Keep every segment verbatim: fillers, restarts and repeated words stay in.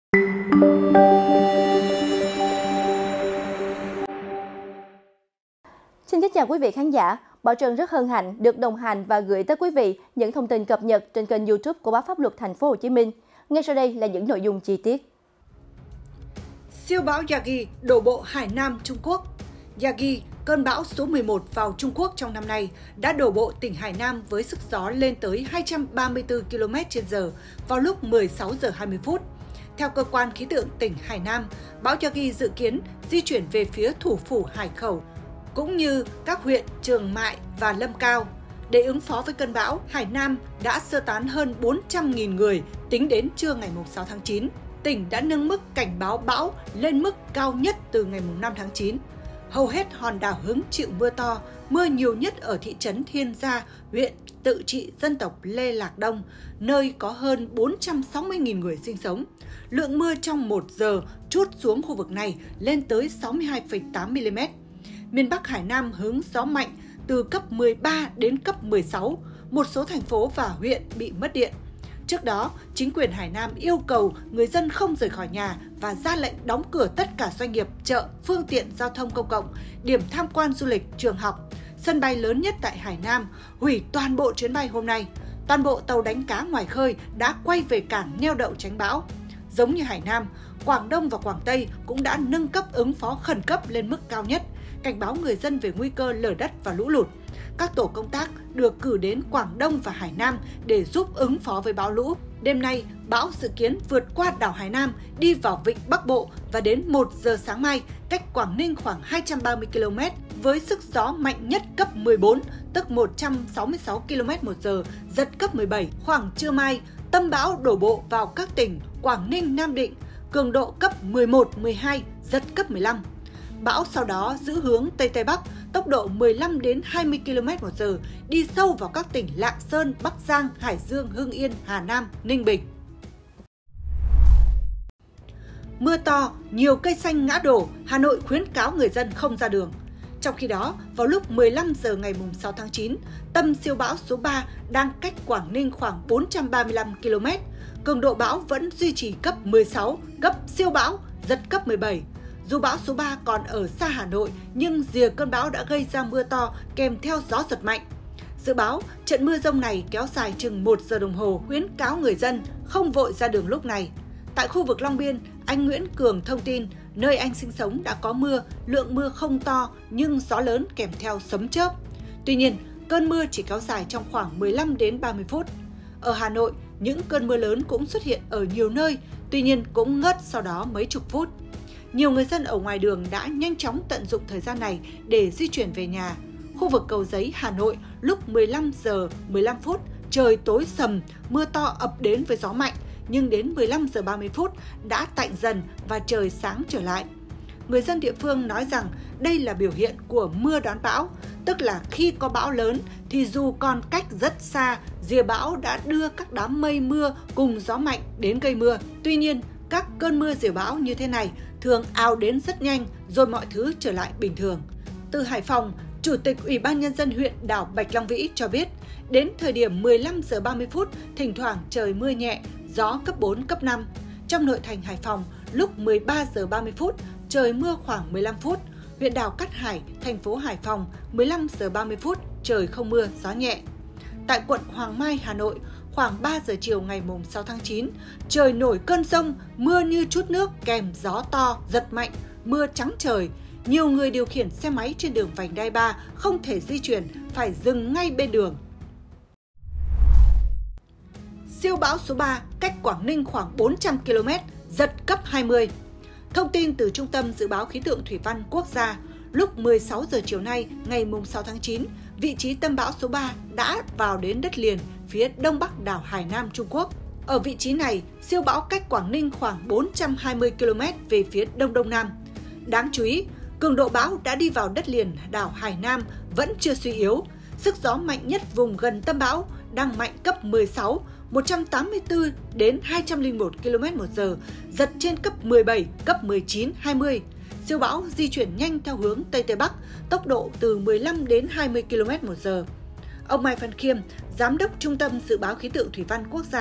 Xin kính chào quý vị khán giả. Bảo Trân rất hân hạnh được đồng hành và gửi tới quý vị những thông tin cập nhật trên kênh YouTube của Báo Pháp Luật Thành phố Hồ Chí Minh. Ngay sau đây là những nội dung chi tiết. Siêu bão Yagi đổ bộ Hải Nam Trung Quốc. Yagi, cơn bão số mười một vào Trung Quốc trong năm nay, đã đổ bộ tỉnh Hải Nam với sức gió lên tới hai trăm ba mươi tư ki lô mét trên giờ vào lúc mười sáu giờ hai mươi phút. Theo cơ quan khí tượng tỉnh Hải Nam, bão Yagi dự kiến di chuyển về phía thủ phủ Hải Khẩu, cũng như các huyện Trường Mại và Lâm Cao. Để ứng phó với cơn bão, Hải Nam đã sơ tán hơn bốn trăm nghìn người tính đến trưa ngày sáu tháng chín. Tỉnh đã nâng mức cảnh báo bão lên mức cao nhất từ ngày năm tháng chín. Hầu hết hòn đảo hứng chịu mưa to, mưa nhiều nhất ở thị trấn Thiên Gia, huyện tự trị dân tộc Lê Lạc Đông, nơi có hơn bốn trăm sáu mươi nghìn người sinh sống. Lượng mưa trong một giờ trút xuống khu vực này lên tới sáu mươi hai phẩy tám mi li mét. Miền Bắc Hải Nam hứng gió mạnh từ cấp mười ba đến cấp mười sáu, một số thành phố và huyện bị mất điện. Trước đó, chính quyền Hải Nam yêu cầu người dân không rời khỏi nhà và ra lệnh đóng cửa tất cả doanh nghiệp, chợ, phương tiện giao thông công cộng, điểm tham quan du lịch, trường học. Sân bay lớn nhất tại Hải Nam hủy toàn bộ chuyến bay hôm nay. Toàn bộ tàu đánh cá ngoài khơi đã quay về cảng neo đậu tránh bão. Giống như Hải Nam, Quảng Đông và Quảng Tây cũng đã nâng cấp ứng phó khẩn cấp lên mức cao nhất, cảnh báo người dân về nguy cơ lở đất và lũ lụt. Các tổ công tác được cử đến Quảng Đông và Hải Nam để giúp ứng phó với bão lũ. Đêm nay, bão dự kiến vượt qua đảo Hải Nam, đi vào vịnh Bắc Bộ và đến một giờ sáng mai, cách Quảng Ninh khoảng hai trăm ba mươi ki lô mét với sức gió mạnh nhất cấp mười bốn, tức một trăm sáu mươi sáu ki lô mét một giờ, giật cấp mười bảy. Khoảng trưa mai, tâm bão đổ bộ vào các tỉnh Quảng Ninh, Nam Định, cường độ cấp mười một, mười hai, giật cấp mười lăm. Bão sau đó giữ hướng Tây Tây Bắc, tốc độ mười lăm đến hai mươi ki lô mét một giờ, đi sâu vào các tỉnh Lạng Sơn, Bắc Giang, Hải Dương, Hưng Yên, Hà Nam, Ninh Bình. Mưa to, nhiều cây xanh ngã đổ, Hà Nội khuyến cáo người dân không ra đường. Trong khi đó, vào lúc mười lăm giờ ngày sáu tháng chín, tâm siêu bão số ba đang cách Quảng Ninh khoảng bốn trăm ba mươi lăm ki lô mét. Cường độ bão vẫn duy trì cấp mười sáu, cấp siêu bão, giật cấp mười bảy. Dù bão số ba còn ở xa Hà Nội, nhưng rìa cơn bão đã gây ra mưa to kèm theo gió giật mạnh. Dự báo, trận mưa dông này kéo dài chừng một giờ đồng hồ, khuyến cáo người dân không vội ra đường lúc này. Tại khu vực Long Biên, anh Nguyễn Cường thông tin, nơi anh sinh sống đã có mưa, lượng mưa không to nhưng gió lớn kèm theo sấm chớp. Tuy nhiên, cơn mưa chỉ kéo dài trong khoảng mười lăm đến ba mươi phút. Ở Hà Nội, những cơn mưa lớn cũng xuất hiện ở nhiều nơi, tuy nhiên cũng ngớt sau đó mấy chục phút. Nhiều người dân ở ngoài đường đã nhanh chóng tận dụng thời gian này để di chuyển về nhà. Khu vực Cầu Giấy, Hà Nội, lúc mười lăm giờ mười lăm phút, trời tối sầm, mưa to ập đến với gió mạnh, nhưng đến mười lăm giờ ba mươi phút đã tạnh dần và trời sáng trở lại. Người dân địa phương nói rằng đây là biểu hiện của mưa đón bão, tức là khi có bão lớn thì dù còn cách rất xa, rìa bão đã đưa các đám mây mưa cùng gió mạnh đến gây mưa. Tuy nhiên, các cơn mưa rìa bão như thế này thường ào đến rất nhanh rồi mọi thứ trở lại bình thường. Từ Hải Phòng, Chủ tịch Ủy ban Nhân dân huyện đảo Bạch Long Vĩ cho biết, đến thời điểm mười lăm giờ ba mươi phút, thỉnh thoảng trời mưa nhẹ, gió cấp bốn, cấp năm. Trong nội thành Hải Phòng, lúc mười ba giờ ba mươi phút, trời mưa khoảng mười lăm phút. Huyện đảo Cát Hải, thành phố Hải Phòng, mười lăm giờ ba mươi phút, trời không mưa, gió nhẹ. Tại quận Hoàng Mai, Hà Nội, khoảng ba giờ chiều ngày sáu tháng chín, trời nổi cơn dông, mưa như trút nước kèm gió to, giật mạnh, mưa trắng trời. Nhiều người điều khiển xe máy trên đường vành đai ba không thể di chuyển, phải dừng ngay bên đường. Siêu bão số ba cách Quảng Ninh khoảng bốn trăm ki lô mét, giật cấp hai mươi. Thông tin từ Trung tâm Dự báo Khí tượng Thủy văn Quốc gia, lúc mười sáu giờ chiều nay ngày sáu tháng chín, vị trí tâm bão số ba đã vào đến đất liền phía đông bắc đảo Hải Nam Trung Quốc. Ở vị trí này, siêu bão cách Quảng Ninh khoảng bốn trăm hai mươi ki lô mét về phía đông đông nam. Đáng chú ý, cường độ bão đã đi vào đất liền đảo Hải Nam vẫn chưa suy yếu. Sức gió mạnh nhất vùng gần tâm bão đang mạnh cấp mười sáu, một trăm tám mươi tư đến hai trăm lẻ một ki lô mét một giờ, giật trên cấp mười bảy, cấp mười chín, hai mươi. Siêu bão di chuyển nhanh theo hướng Tây Tây Bắc, tốc độ từ mười lăm đến hai mươi ki lô mét một giờ. Ông Mai Văn Khiêm, Giám đốc Trung tâm Dự báo Khí tượng Thủy văn Quốc gia,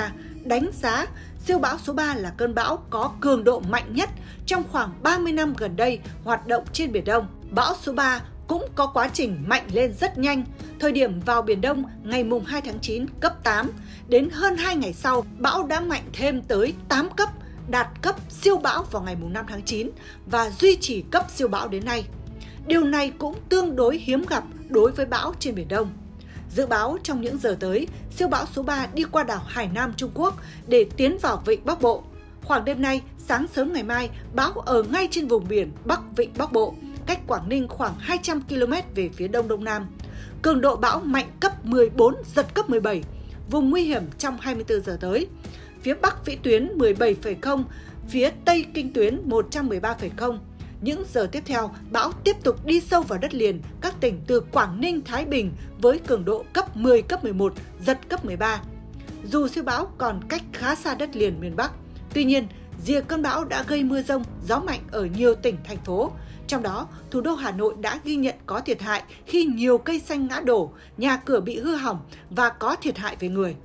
đánh giá siêu bão số ba là cơn bão có cường độ mạnh nhất trong khoảng ba mươi năm gần đây hoạt động trên Biển Đông. Bão số ba cũng có quá trình mạnh lên rất nhanh. Thời điểm vào Biển Đông ngày mùng hai tháng chín cấp tám, đến hơn hai ngày sau, bão đã mạnh thêm tới tám cấp, đạt cấp siêu bão vào ngày mùng năm tháng chín và duy trì cấp siêu bão đến nay. Điều này cũng tương đối hiếm gặp đối với bão trên Biển Đông. Dự báo trong những giờ tới, siêu bão số ba đi qua đảo Hải Nam Trung Quốc để tiến vào vịnh Bắc Bộ. Khoảng đêm nay, sáng sớm ngày mai, bão ở ngay trên vùng biển Bắc Vịnh Bắc Bộ, cách Quảng Ninh khoảng hai trăm ki lô mét về phía đông đông nam. Cường độ bão mạnh cấp mười bốn, giật cấp mười bảy, vùng nguy hiểm trong hai mươi tư giờ tới. Phía Bắc vĩ tuyến mười bảy phẩy không, phía Tây kinh tuyến một trăm mười ba phẩy không. Những giờ tiếp theo, bão tiếp tục đi sâu vào đất liền các tỉnh từ Quảng Ninh, Thái Bình với cường độ cấp mười, cấp mười một, giật cấp mười ba. Dù siêu bão còn cách khá xa đất liền miền Bắc, tuy nhiên, rìa cơn bão đã gây mưa rông, gió mạnh ở nhiều tỉnh, thành phố. Trong đó, thủ đô Hà Nội đã ghi nhận có thiệt hại khi nhiều cây xanh ngã đổ, nhà cửa bị hư hỏng và có thiệt hại về người.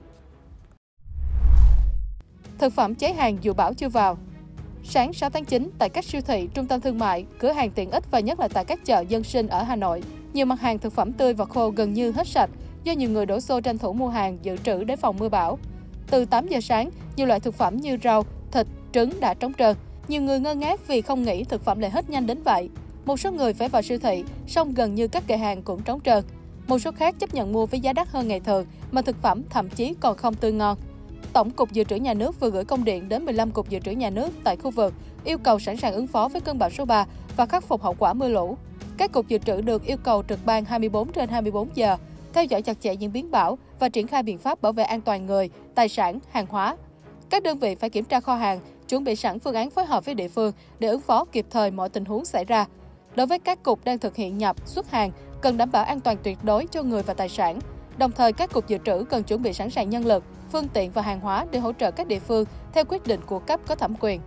Thực phẩm cháy hàng dù bão chưa vào. Sáng sáu tháng chín, tại các siêu thị, trung tâm thương mại, cửa hàng tiện ích và nhất là tại các chợ dân sinh ở Hà Nội, nhiều mặt hàng thực phẩm tươi và khô gần như hết sạch do nhiều người đổ xô tranh thủ mua hàng dự trữ để phòng mưa bão. Từ tám giờ sáng, nhiều loại thực phẩm như rau, thịt, trứng đã trống trơn. Nhiều người ngơ ngác vì không nghĩ thực phẩm lại hết nhanh đến vậy. Một số người phải vào siêu thị, song gần như các kệ hàng cũng trống trơn. Một số khác chấp nhận mua với giá đắt hơn ngày thường mà thực phẩm thậm chí còn không tươi ngon. Tổng cục Dự trữ Nhà nước vừa gửi công điện đến mười lăm cục dự trữ nhà nước tại khu vực, yêu cầu sẵn sàng ứng phó với cơn bão số ba và khắc phục hậu quả mưa lũ. Các cục dự trữ được yêu cầu trực ban hai mươi bốn trên hai mươi bốn giờ, theo dõi chặt chẽ diễn biến bão và triển khai biện pháp bảo vệ an toàn người, tài sản, hàng hóa. Các đơn vị phải kiểm tra kho hàng, chuẩn bị sẵn phương án phối hợp với địa phương để ứng phó kịp thời mọi tình huống xảy ra. Đối với các cục đang thực hiện nhập, xuất hàng, cần đảm bảo an toàn tuyệt đối cho người và tài sản. Đồng thời, các cục dự trữ cần chuẩn bị sẵn sàng nhân lực, phương tiện và hàng hóa để hỗ trợ các địa phương theo quyết định của cấp có thẩm quyền.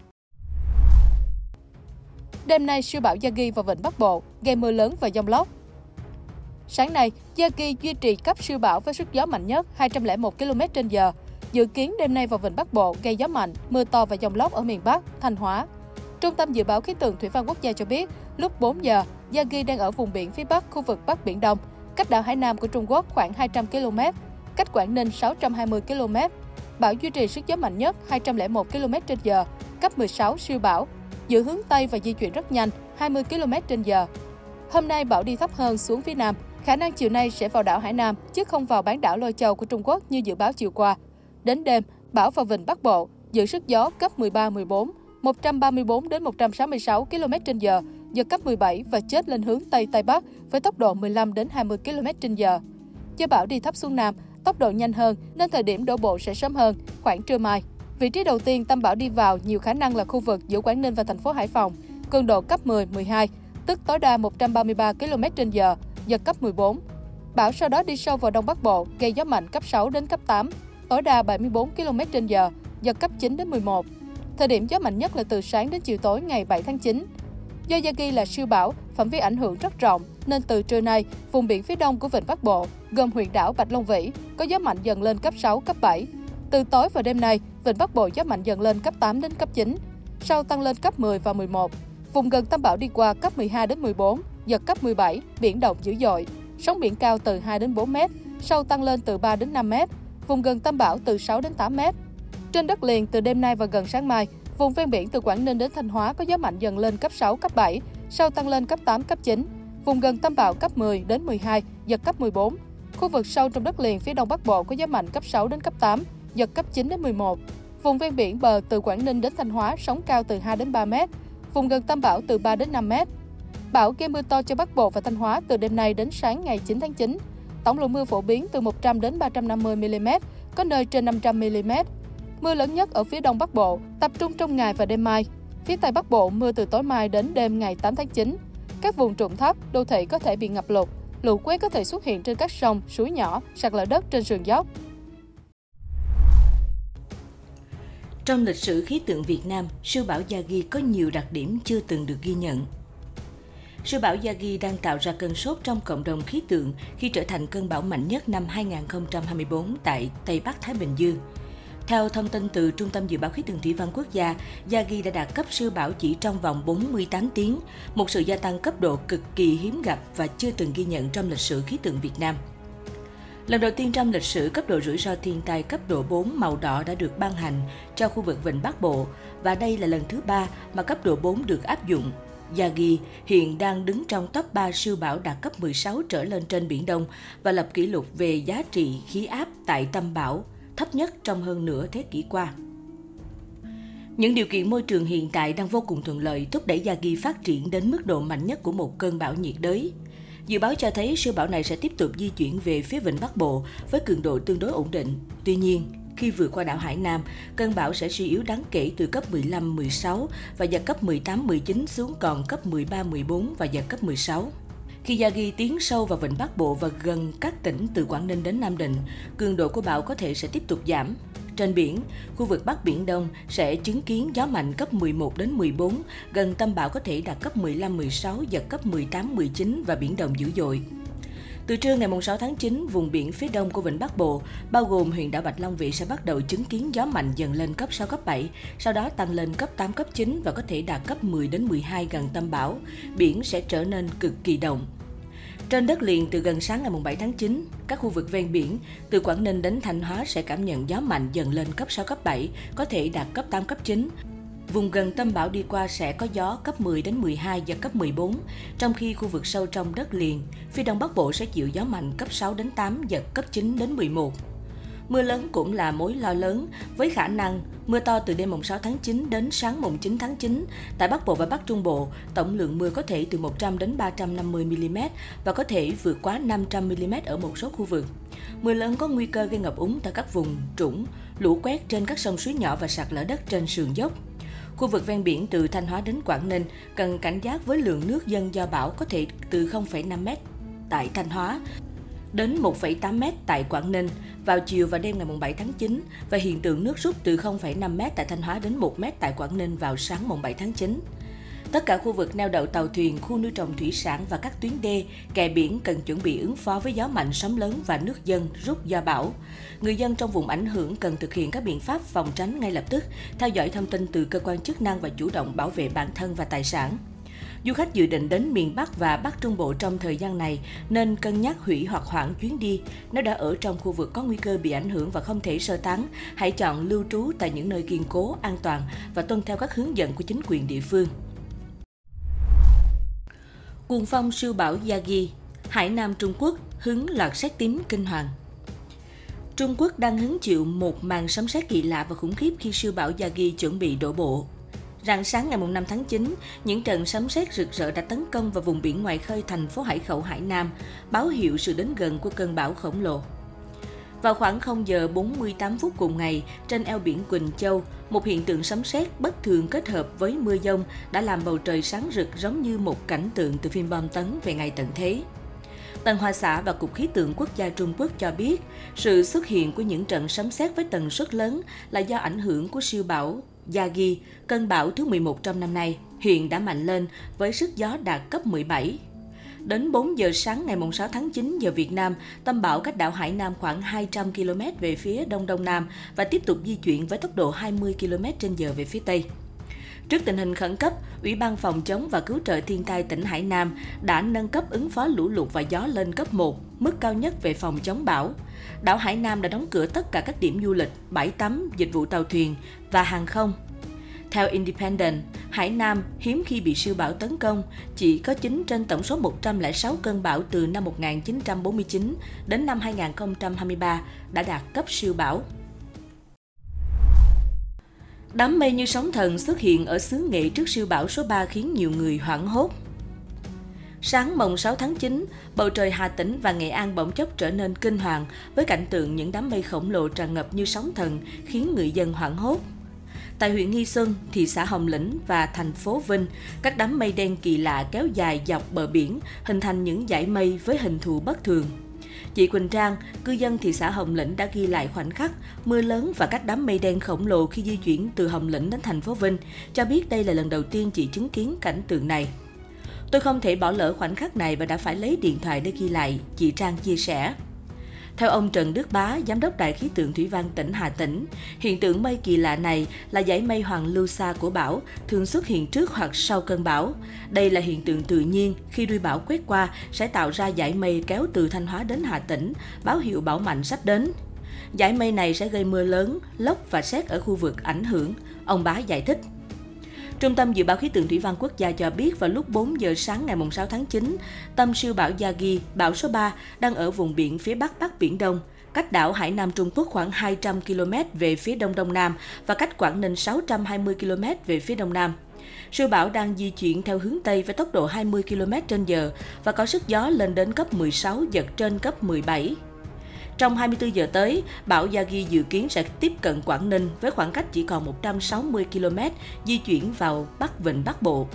Đêm nay, siêu bão Yagi vào vịnh Bắc Bộ, gây mưa lớn và dông lốc. Sáng nay, Yagi duy trì cấp siêu bão với sức gió mạnh nhất hai trăm lẻ một ki lô mét trên giờ. Dự kiến đêm nay vào vịnh Bắc Bộ gây gió mạnh, mưa to và dông lốc ở miền Bắc, Thanh Hóa. Trung tâm Dự báo Khí tượng Thủy văn Quốc gia cho biết, lúc bốn giờ, Yagi đang ở vùng biển phía Bắc khu vực Bắc Biển Đông, cách đảo Hải Nam của Trung Quốc khoảng hai trăm ki lô mét, cách Quảng Ninh sáu trăm hai mươi ki lô mét. Bão duy trì sức gió mạnh nhất hai trăm lẻ một ki lô mét trên giờ, cấp mười sáu siêu bão, dự hướng Tây và di chuyển rất nhanh, hai mươi ki lô mét trên giờ. Hôm nay bão đi thấp hơn xuống phía Nam, khả năng chiều nay sẽ vào đảo Hải Nam chứ không vào bán đảo Lôi Châu của Trung Quốc như dự báo chiều qua. Đến đêm, bão vào vịnh Bắc Bộ, dự sức gió cấp mười ba mười bốn, một trăm ba mươi bốn đến một trăm sáu mươi sáu ki lô mét trên giờ, giật cấp mười bảy và chết lên hướng Tây Tây Bắc với tốc độ mười lăm đến hai mươi ki lô mét trên giờ. Do bão đi thấp xuống Nam, tốc độ nhanh hơn nên thời điểm đổ bộ sẽ sớm hơn, khoảng trưa mai. Vị trí đầu tiên tâm bão đi vào nhiều khả năng là khu vực giữa Quảng Ninh và thành phố Hải Phòng, cường độ cấp mười, mười hai, tức tối đa một trăm ba mươi ba ki lô mét trên giờ, giật cấp mười bốn. Bão sau đó đi sâu vào Đông Bắc Bộ, gây gió mạnh cấp sáu đến cấp tám, tối đa bảy mươi bốn ki lô mét trên giờ, giật cấp chín đến mười một. Thời điểm gió mạnh nhất là từ sáng đến chiều tối ngày bảy tháng chín. Do Yagi là siêu bão, phạm vi ảnh hưởng rất rộng, nên từ trưa nay, vùng biển phía đông của vịnh Bắc Bộ, gồm huyện đảo Bạch Long Vĩ, có gió mạnh dần lên cấp sáu, cấp bảy. Từ tối và đêm nay, vịnh Bắc Bộ gió mạnh dần lên cấp tám đến cấp chín, sau tăng lên cấp mười và mười một. Vùng gần tâm bão đi qua cấp mười hai đến mười bốn, giật cấp mười bảy, biển động dữ dội. Sóng biển cao từ hai đến bốn mét, sau tăng lên từ ba đến năm mét. Vùng gần tâm bão từ sáu đến tám mét. Trên đất liền từ đêm nay và gần sáng mai, vùng ven biển từ Quảng Ninh đến Thanh Hóa có gió mạnh dần lên cấp sáu, cấp bảy, sau tăng lên cấp tám, cấp chín. Vùng gần tâm bão cấp mười đến mười hai, giật cấp mười bốn. Khu vực sâu trong đất liền phía đông bắc bộ có gió mạnh cấp sáu đến cấp tám, giật cấp chín đến mười một. Vùng ven biển bờ từ Quảng Ninh đến Thanh Hóa sóng cao từ hai đến ba mét. Vùng gần tâm bão từ ba đến năm mét. Bão gây mưa to cho Bắc Bộ và Thanh Hóa từ đêm nay đến sáng ngày chín tháng chín. Tổng lượng mưa phổ biến từ một trăm đến ba trăm năm mươi mi-li-mét, có nơi trên năm trăm mi-li-mét. Mưa lớn nhất ở phía đông Bắc Bộ, tập trung trong ngày và đêm mai. Phía Tây Bắc Bộ mưa từ tối mai đến đêm ngày tám tháng chín. Các vùng trũng thấp, đô thị có thể bị ngập lụt, lũ quét có thể xuất hiện trên các sông, suối nhỏ, sạt lở đất trên sườn dốc. Trong lịch sử khí tượng Việt Nam, siêu bão Yagi có nhiều đặc điểm chưa từng được ghi nhận. Siêu bão Yagi đang tạo ra cơn sốt trong cộng đồng khí tượng khi trở thành cơn bão mạnh nhất năm hai nghìn không trăm hai mươi tư tại Tây Bắc Thái Bình Dương. Theo thông tin từ Trung tâm Dự báo Khí tượng Thủy văn Quốc gia, Yagi đã đạt cấp siêu bão chỉ trong vòng bốn mươi tám tiếng, một sự gia tăng cấp độ cực kỳ hiếm gặp và chưa từng ghi nhận trong lịch sử khí tượng Việt Nam. Lần đầu tiên trong lịch sử, cấp độ rủi ro thiên tai cấp độ bốn màu đỏ đã được ban hành cho khu vực Vịnh Bắc Bộ và đây là lần thứ ba mà cấp độ bốn được áp dụng. Yagi hiện đang đứng trong top ba siêu bão đạt cấp mười sáu trở lên trên Biển Đông và lập kỷ lục về giá trị khí áp tại tâm bão, thấp nhất trong hơn nửa thế kỷ qua. Những điều kiện môi trường hiện tại đang vô cùng thuận lợi thúc đẩy Yagi phát triển đến mức độ mạnh nhất của một cơn bão nhiệt đới. Dự báo cho thấy siêu bão này sẽ tiếp tục di chuyển về phía Vịnh Bắc Bộ với cường độ tương đối ổn định. Tuy nhiên, khi vượt qua đảo Hải Nam, cơn bão sẽ suy yếu đáng kể từ cấp mười lăm mười sáu và giật cấp mười tám mười chín xuống còn cấp mười ba mười bốn và giật cấp mười sáu. Khi Yagi tiến sâu vào Vịnh Bắc Bộ và gần các tỉnh từ Quảng Ninh đến Nam Định, cường độ của bão có thể sẽ tiếp tục giảm. Trên biển, khu vực Bắc Biển Đông sẽ chứng kiến gió mạnh cấp mười một đến mười bốn, gần tâm bão có thể đạt cấp mười lăm mười sáu, giật cấp mười tám mười chín và biển động dữ dội. Từ trưa ngày sáu tháng chín, vùng biển phía đông của Vịnh Bắc Bộ, bao gồm huyện đảo Bạch Long Vĩ sẽ bắt đầu chứng kiến gió mạnh dần lên cấp sáu, cấp bảy, sau đó tăng lên cấp tám, cấp chín và có thể đạt cấp mười đến mười hai gần tâm bão. Biển sẽ trở nên cực kỳ động. Trên đất liền từ gần sáng ngày bảy tháng chín, các khu vực ven biển từ Quảng Ninh đến Thanh Hóa sẽ cảm nhận gió mạnh dần lên cấp sáu, cấp bảy, có thể đạt cấp tám, cấp chín. Vùng gần tâm bão đi qua sẽ có gió cấp mười đến mười hai, giật cấp mười bốn, trong khi khu vực sâu trong đất liền, phía đông bắc bộ sẽ chịu gió mạnh cấp sáu đến tám, giật cấp chín đến mười một. Mưa lớn cũng là mối lo lớn, với khả năng mưa to từ đêm sáu tháng chín đến sáng chín tháng chín. Tại Bắc Bộ và Bắc Trung Bộ, tổng lượng mưa có thể từ một trăm đến ba trăm năm mươi mi li mét và có thể vượt quá năm trăm mi li mét ở một số khu vực. Mưa lớn có nguy cơ gây ngập úng tại các vùng trũng, lũ quét trên các sông suối nhỏ và sạt lở đất trên sườn dốc. Khu vực ven biển từ Thanh Hóa đến Quảng Ninh cần cảnh giác với lượng nước dâng do bão có thể từ không phẩy năm mét tại Thanh Hóa đến một phẩy tám mét tại Quảng Ninh vào chiều và đêm ngày bảy tháng chín và hiện tượng nước rút từ không phẩy năm mét tại Thanh Hóa đến một mét tại Quảng Ninh vào sáng bảy tháng chín. Tất cả khu vực neo đậu tàu thuyền, khu nuôi trồng thủy sản và các tuyến đê, kè biển cần chuẩn bị ứng phó với gió mạnh, sóng lớn và nước dâng rút do bão. Người dân trong vùng ảnh hưởng cần thực hiện các biện pháp phòng tránh ngay lập tức, theo dõi thông tin từ cơ quan chức năng và chủ động bảo vệ bản thân và tài sản. Du khách dự định đến miền Bắc và Bắc Trung Bộ trong thời gian này nên cân nhắc hủy hoặc hoãn chuyến đi. Nếu đã ở trong khu vực có nguy cơ bị ảnh hưởng và không thể sơ tán, hãy chọn lưu trú tại những nơi kiên cố, an toàn và tuân theo các hướng dẫn của chính quyền địa phương. Cuồng phong siêu bão Yagi, Hải Nam Trung Quốc hứng loạt sét tím kinh hoàng. Trung Quốc đang hứng chịu một màn sấm sét kỳ lạ và khủng khiếp khi siêu bão Yagi chuẩn bị đổ bộ. Rạng sáng ngày năm tháng chín, những trận sấm sét rực rỡ đã tấn công vào vùng biển ngoài khơi thành phố Hải Khẩu, Hải Nam, báo hiệu sự đến gần của cơn bão khổng lồ. Vào khoảng không giờ bốn mươi tám phút cùng ngày, trên eo biển Quỳnh Châu, một hiện tượng sấm sét bất thường kết hợp với mưa dông đã làm bầu trời sáng rực giống như một cảnh tượng từ phim bom tấn về ngày tận thế. Tân Hoa Xã và Cục Khí tượng Quốc gia Trung Quốc cho biết, sự xuất hiện của những trận sấm sét với tần suất lớn là do ảnh hưởng của siêu bão Yagi, cơn bão thứ mười một trong năm nay, hiện đã mạnh lên với sức gió đạt cấp mười bảy. Đến bốn giờ sáng ngày sáu tháng chín giờ Việt Nam, tâm bão cách đảo Hải Nam khoảng hai trăm ki lô mét về phía đông đông nam và tiếp tục di chuyển với tốc độ hai mươi ki lô mét trên giờ về phía tây. Trước tình hình khẩn cấp, Ủy ban Phòng chống và Cứu trợ thiên tai tỉnh Hải Nam đã nâng cấp ứng phó lũ lụt và gió lên cấp một, mức cao nhất về phòng chống bão. Đảo Hải Nam đã đóng cửa tất cả các điểm du lịch, bãi tắm, dịch vụ tàu thuyền và hàng không. Theo Independent, Hải Nam hiếm khi bị siêu bão tấn công, chỉ có chín trên tổng số một trăm lẻ sáu cơn bão từ năm một nghìn chín trăm bốn mươi chín đến năm hai nghìn không trăm hai mươi ba đã đạt cấp siêu bão. Đám mây như sóng thần xuất hiện ở xứ Nghệ trước siêu bão số ba khiến nhiều người hoảng hốt. Sáng mồng sáu tháng chín, bầu trời Hà Tĩnh và Nghệ An bỗng chốc trở nên kinh hoàng với cảnh tượng những đám mây khổng lồ tràn ngập như sóng thần khiến người dân hoảng hốt. Tại huyện Nghi Xuân, thị xã Hồng Lĩnh và thành phố Vinh, các đám mây đen kỳ lạ kéo dài dọc bờ biển, hình thành những dải mây với hình thù bất thường. Chị Quỳnh Trang, cư dân thị xã Hồng Lĩnh đã ghi lại khoảnh khắc mưa lớn và các đám mây đen khổng lồ khi di chuyển từ Hồng Lĩnh đến thành phố Vinh, cho biết đây là lần đầu tiên chị chứng kiến cảnh tượng này. Tôi không thể bỏ lỡ khoảnh khắc này và đã phải lấy điện thoại để ghi lại, chị Trang chia sẻ. Theo ông Trần Đức Bá, Giám đốc Đài khí tượng thủy văn tỉnh Hà Tĩnh, hiện tượng mây kỳ lạ này là dải mây hoàn lưu xa của bão, thường xuất hiện trước hoặc sau cơn bão. Đây là hiện tượng tự nhiên, khi đuôi bão quét qua sẽ tạo ra dải mây kéo từ Thanh Hóa đến Hà Tĩnh, báo hiệu bão mạnh sắp đến. Dải mây này sẽ gây mưa lớn, lốc và sét ở khu vực ảnh hưởng, ông Bá giải thích. Trung tâm Dự báo Khí tượng Thủy văn Quốc gia cho biết vào lúc bốn giờ sáng ngày sáu tháng chín, tâm siêu bão Yagi, bão số ba, đang ở vùng biển phía Bắc Bắc Biển Đông, cách đảo Hải Nam Trung Quốc khoảng hai trăm ki lô mét về phía Đông Đông Nam và cách Quảng Ninh sáu trăm hai mươi ki lô mét về phía Đông Nam. Siêu bão đang di chuyển theo hướng Tây với tốc độ hai mươi ki lô mét trên giờ và có sức gió lên đến cấp mười sáu, giật trên cấp mười bảy. Trong hai mươi tư giờ tới, bão Yagi dự kiến sẽ tiếp cận Quảng Ninh với khoảng cách chỉ còn một trăm sáu mươi ki lô mét, di chuyển vào Bắc Vịnh Bắc Bộ.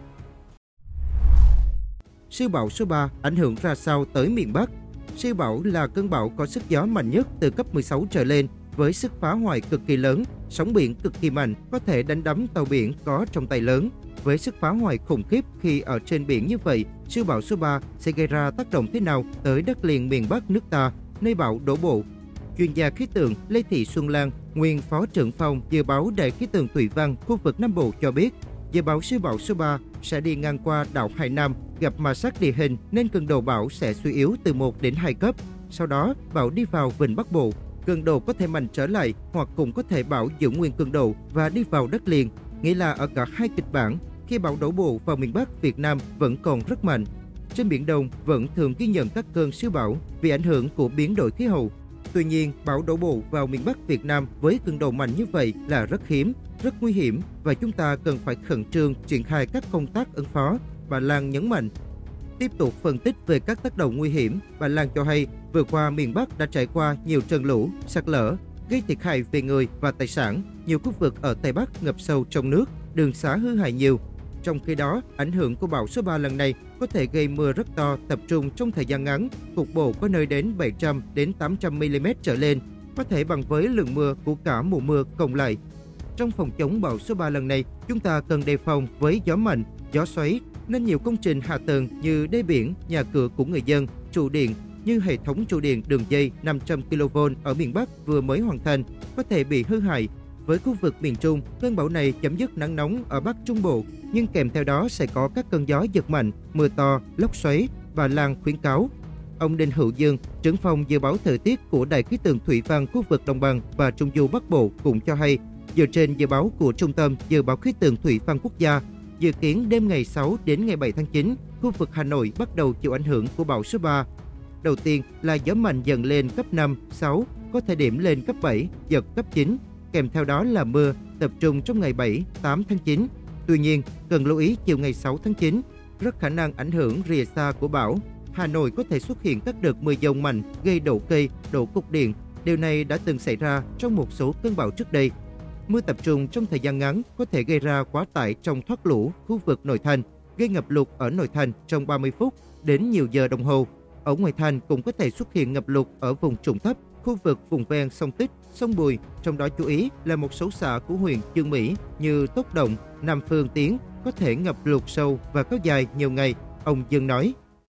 Siêu bão số ba ảnh hưởng ra sao tới miền Bắc? Siêu bão là cơn bão có sức gió mạnh nhất từ cấp mười sáu trở lên, với sức phá hoại cực kỳ lớn, sóng biển cực kỳ mạnh, có thể đánh đắm tàu biển có trong tay lớn. Với sức phá hoại khủng khiếp khi ở trên biển như vậy, siêu bão số ba sẽ gây ra tác động thế nào tới đất liền miền Bắc nước ta, nơi bão đổ bộ? Chuyên gia khí tượng Lê Thị Xuân Lan, nguyên Phó trưởng phòng Dự báo Đài khí tượng thủy văn khu vực Nam Bộ cho biết, dự báo siêu bão số ba sẽ đi ngang qua đảo Hải Nam, gặp ma sát địa hình nên cường độ bão sẽ suy yếu từ một đến hai cấp. Sau đó, bão đi vào vịnh Bắc Bộ, cường độ có thể mạnh trở lại hoặc cũng có thể bão giữ nguyên cường độ và đi vào đất liền, nghĩa là ở cả hai kịch bản, khi bão đổ bộ vào miền Bắc Việt Nam vẫn còn rất mạnh. Trên Biển Đông vẫn thường ghi nhận các cơn siêu bão vì ảnh hưởng của biến đổi khí hậu. Tuy nhiên, bão đổ bộ vào miền Bắc Việt Nam với cường độ mạnh như vậy là rất hiếm, rất nguy hiểm và chúng ta cần phải khẩn trương triển khai các công tác ứng phó, bà Lan nhấn mạnh. Tiếp tục phân tích về các tác động nguy hiểm, bà Lan cho hay vừa qua miền Bắc đã trải qua nhiều trận lũ, sạt lở, gây thiệt hại về người và tài sản. Nhiều khu vực ở Tây Bắc ngập sâu trong nước, đường xá hư hại nhiều. Trong khi đó, ảnh hưởng của bão số ba lần này có thể gây mưa rất to tập trung trong thời gian ngắn, cục bộ có nơi đến bảy trăm đến tám trăm mi li mét trở lên, có thể bằng với lượng mưa của cả mùa mưa cộng lại. Trong phòng chống bão số ba lần này, chúng ta cần đề phòng với gió mạnh, gió xoáy, nên nhiều công trình hạ tầng như đê biển, nhà cửa của người dân, trụ điện như hệ thống trụ điện đường dây năm trăm ki lô vôn ở miền Bắc vừa mới hoàn thành có thể bị hư hại. Với khu vực miền Trung, cơn bão này chấm dứt nắng nóng ở Bắc Trung Bộ, nhưng kèm theo đó sẽ có các cơn gió giật mạnh, mưa to, lốc xoáy, bà Lan khuyến cáo. Ông Đinh Hữu Dương, trưởng phòng dự báo thời tiết của Đài khí tượng thủy văn khu vực Đồng bằng và Trung du Bắc Bộ cũng cho hay, dựa trên dự báo của Trung tâm Dự báo khí tượng thủy văn quốc gia, dự kiến đêm ngày sáu đến ngày bảy tháng chín, khu vực Hà Nội bắt đầu chịu ảnh hưởng của bão số ba. Đầu tiên là gió mạnh dần lên cấp năm, sáu, có thời điểm lên cấp bảy, giật cấp chín. Kèm theo đó là mưa tập trung trong ngày bảy, tám tháng chín. Tuy nhiên, cần lưu ý chiều ngày sáu tháng chín, rất khả năng ảnh hưởng rìa xa của bão. Hà Nội có thể xuất hiện các đợt mưa dông mạnh gây đổ cây, đổ cục điện. Điều này đã từng xảy ra trong một số cơn bão trước đây. Mưa tập trung trong thời gian ngắn có thể gây ra quá tải trong thoát lũ khu vực nội thành, gây ngập lụt ở nội thành trong ba mươi phút đến nhiều giờ đồng hồ. Ở ngoại thành cũng có thể xuất hiện ngập lụt ở vùng trũng thấp, khu vực vùng ven sông Tích, sông Bùi, trong đó chú ý là một số xã của huyện Chương Mỹ như Tốt Động, Nam Phương Tiến có thể ngập lụt sâu và kéo dài nhiều ngày, ông Dương nói.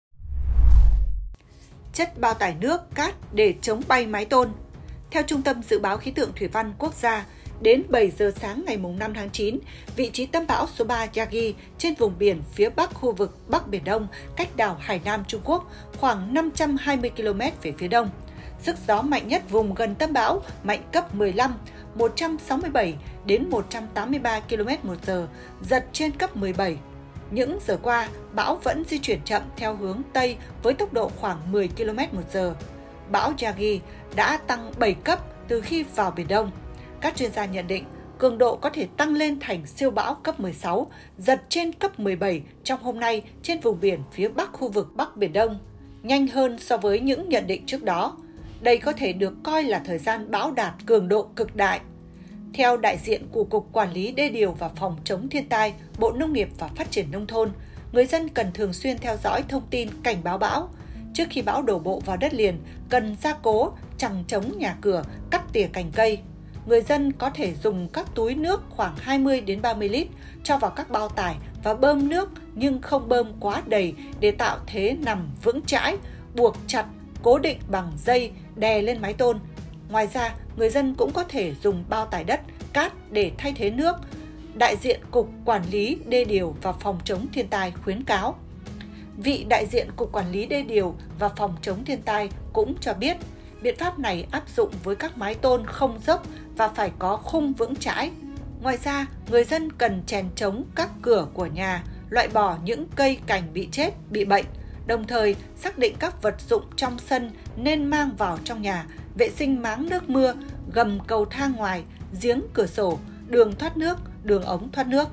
Chất bao tải nước, cát để chống bay mái tôn. Theo Trung tâm Dự báo Khí tượng Thủy văn Quốc gia, đến bảy giờ sáng ngày năm tháng chín, vị trí tâm bão số ba Yagi trên vùng biển phía bắc khu vực Bắc Biển Đông, cách đảo Hải Nam Trung Quốc khoảng năm trăm hai mươi ki lô mét về phía đông. Sức gió mạnh nhất vùng gần tâm bão mạnh cấp mười lăm, một trăm sáu mươi bảy đến một trăm tám mươi ba ki lô mét một giờ, giật trên cấp mười bảy. Những giờ qua, bão vẫn di chuyển chậm theo hướng Tây với tốc độ khoảng mười ki lô mét một giờ. Bão Yagi đã tăng bảy cấp từ khi vào Biển Đông. Các chuyên gia nhận định cường độ có thể tăng lên thành siêu bão cấp mười sáu, giật trên cấp mười bảy trong hôm nay trên vùng biển phía bắc khu vực Bắc Biển Đông, nhanh hơn so với những nhận định trước đó. Đây có thể được coi là thời gian bão đạt cường độ cực đại. Theo đại diện của Cục Quản lý Đê điều và Phòng chống thiên tai, Bộ Nông nghiệp và Phát triển Nông thôn, người dân cần thường xuyên theo dõi thông tin cảnh báo bão. Trước khi bão đổ bộ vào đất liền, cần gia cố, chằng chống nhà cửa, cắt tỉa cành cây. Người dân có thể dùng các túi nước khoảng hai mươi đến ba mươi lít cho vào các bao tải và bơm nước nhưng không bơm quá đầy để tạo thế nằm vững chãi, buộc chặt cố định bằng dây đè lên mái tôn. Ngoài ra, người dân cũng có thể dùng bao tải đất, cát để thay thế nước. Đại diện Cục Quản lý Đê điều và Phòng chống thiên tai khuyến cáo. Vị đại diện Cục Quản lý Đê điều và Phòng chống thiên tai cũng cho biết, biện pháp này áp dụng với các mái tôn không dốc và phải có khung vững chãi. Ngoài ra, người dân cần chèn chống các cửa của nhà, loại bỏ những cây cành bị chết, bị bệnh, đồng thời xác định các vật dụng trong sân nên mang vào trong nhà, vệ sinh máng nước mưa, gầm cầu thang ngoài, giếng cửa sổ, đường thoát nước, đường ống thoát nước.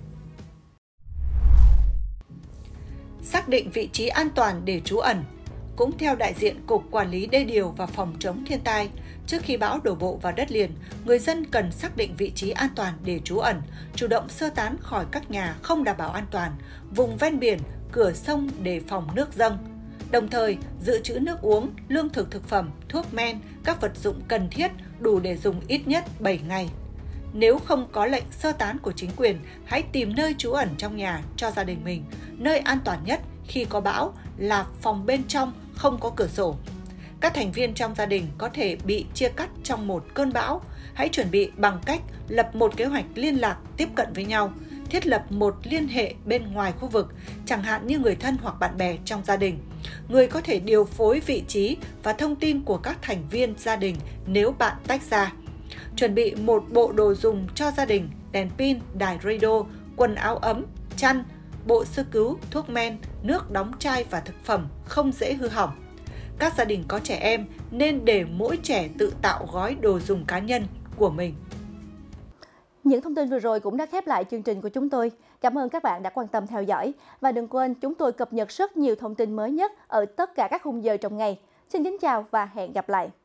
Xác định vị trí an toàn để trú ẩn. Cũng theo đại diện Cục Quản lý Đê điều và Phòng chống thiên tai, trước khi bão đổ bộ vào đất liền, người dân cần xác định vị trí an toàn để trú ẩn, chủ động sơ tán khỏi các nhà không đảm bảo an toàn, vùng ven biển, cửa sông để phòng nước dâng. Đồng thời, dự trữ nước uống, lương thực thực phẩm, thuốc men, các vật dụng cần thiết đủ để dùng ít nhất bảy ngày. Nếu không có lệnh sơ tán của chính quyền, hãy tìm nơi trú ẩn trong nhà cho gia đình mình. Nơi an toàn nhất khi có bão là phòng bên trong không có cửa sổ. Các thành viên trong gia đình có thể bị chia cắt trong một cơn bão. Hãy chuẩn bị bằng cách lập một kế hoạch liên lạc tiếp cận với nhau, thiết lập một liên hệ bên ngoài khu vực, chẳng hạn như người thân hoặc bạn bè trong gia đình. Người có thể điều phối vị trí và thông tin của các thành viên gia đình nếu bạn tách ra. Chuẩn bị một bộ đồ dùng cho gia đình, đèn pin, đài radio, quần áo ấm, chăn, bộ sơ cứu, thuốc men, nước đóng chai và thực phẩm không dễ hư hỏng. Các gia đình có trẻ em nên để mỗi trẻ tự tạo gói đồ dùng cá nhân của mình. Những thông tin vừa rồi cũng đã khép lại chương trình của chúng tôi. Cảm ơn các bạn đã quan tâm theo dõi. Và đừng quên chúng tôi cập nhật rất nhiều thông tin mới nhất ở tất cả các khung giờ trong ngày. Xin kính chào và hẹn gặp lại.